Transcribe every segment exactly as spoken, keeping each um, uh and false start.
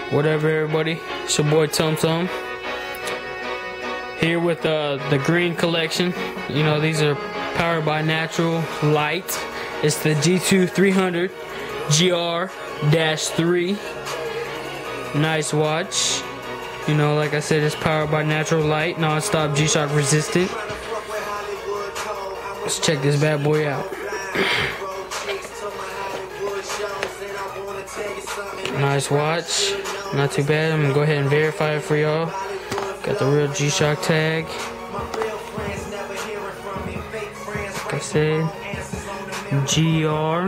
Whatever, everybody. It's your boy Tum Tum. Here with uh, the Green Collection. You know, these are powered by natural light. It's the G two three hundred G R three. Nice watch. You know, like I said, it's powered by natural light, non-stop G-Shock resistant. Let's check this bad boy out. Nice watch, not too bad. I'm gonna go ahead and verify it for y'all. Got the real G-Shock tag. Like I said, G R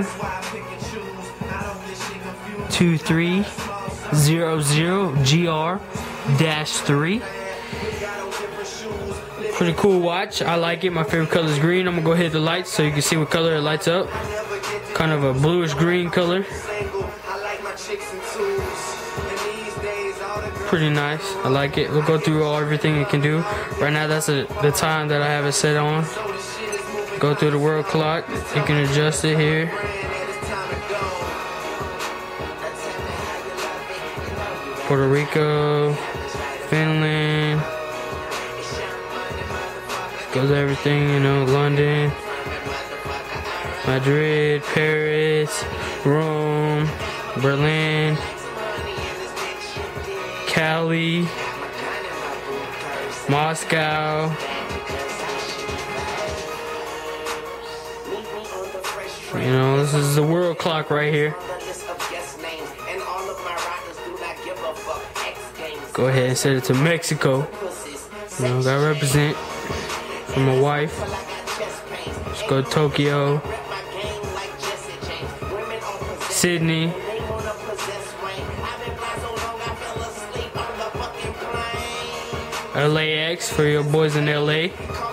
two three zero zero G R three. Pretty cool watch. I like it. My favorite color is green. I'm gonna go hit the lights so you can see what color it lights up. Kind of a bluish green color. Pretty nice. I like it. We'll go through all everything it can do. Right now, that's a, the time that I have it set on. Go through the world clock. You can adjust it here. Puerto Rico, Finland. Goes everything, you know, London, Madrid, Paris, Rome, Berlin, Cali, Moscow, you know, this is the world clock right here. Go ahead and set it to Mexico. You know, gotta represent for my wife. Let's go to Tokyo, Sydney, L A X for your boys in L A,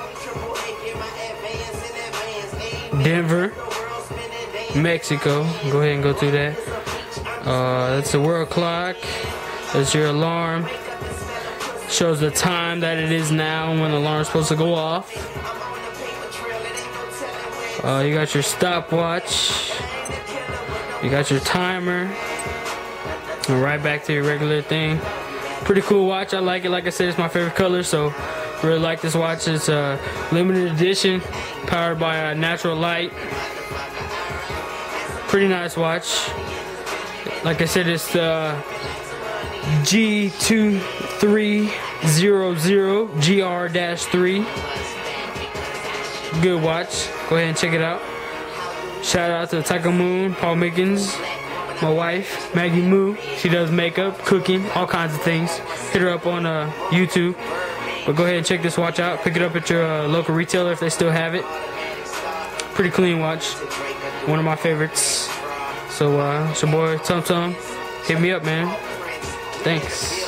Denver, Mexico. Go ahead and go through that. Uh, that's the world clock. That's your alarm. Shows the time that it is now when the alarm is supposed to go off. Uh, you got your stopwatch. You got your timer. And right back to your regular thing. Pretty cool watch. I like it. Like I said, it's my favorite color, so really like this watch. It's a limited edition, powered by a natural light. Pretty nice watch. Like I said, it's the G two three zero zero G R three. Good watch. Go ahead and check it out. Shout out to Taika Moon, Paul Mickens, my wife, Maggie Moo. She does makeup, cooking, all kinds of things. Hit her up on uh, YouTube. But go ahead and check this watch out. Pick it up at your uh, local retailer if they still have it. Pretty clean watch. One of my favorites. So, uh, it's your boy Tum Tum. Hit me up, man. Thanks.